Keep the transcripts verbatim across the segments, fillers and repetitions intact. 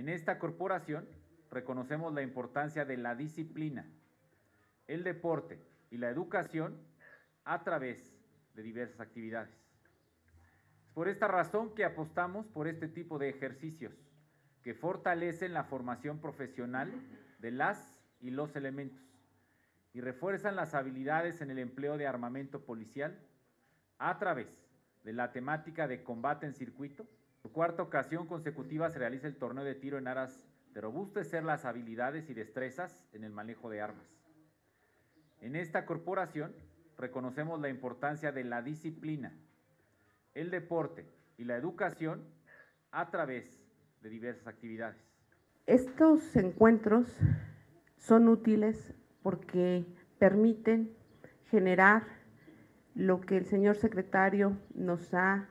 En esta corporación reconocemos la importancia de la disciplina, el deporte y la educación a través de diversas actividades. Es por esta razón que apostamos por este tipo de ejercicios que fortalecen la formación profesional de las y los elementos y refuerzan las habilidades en el empleo de armamento policial a través de la temática de combate en circuito. Por cuarta ocasión consecutiva se realiza el torneo de tiro en aras de robustecer las habilidades y destrezas en el manejo de armas. En esta corporación reconocemos la importancia de la disciplina, el deporte y la educación a través de diversas actividades. Estos encuentros son útiles porque permiten generar lo que el señor secretario nos ha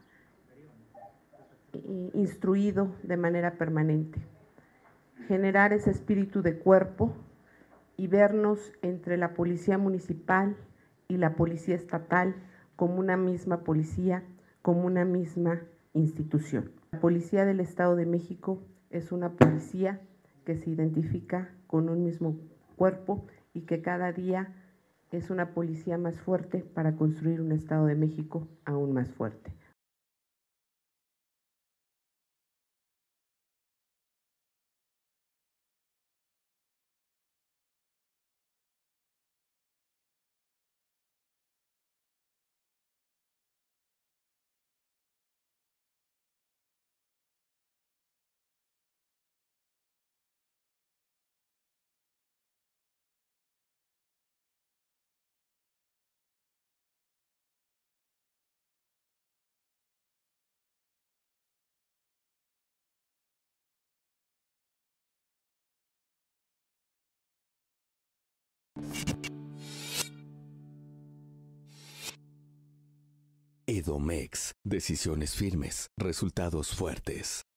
instruido de manera permanente, generar ese espíritu de cuerpo y vernos entre la policía municipal y la policía estatal como una misma policía, como una misma institución. La Policía del Estado de México es una policía que se identifica con un mismo cuerpo y que cada día es una policía más fuerte para construir un Estado de México aún más fuerte. Edomex, decisiones firmes, resultados fuertes.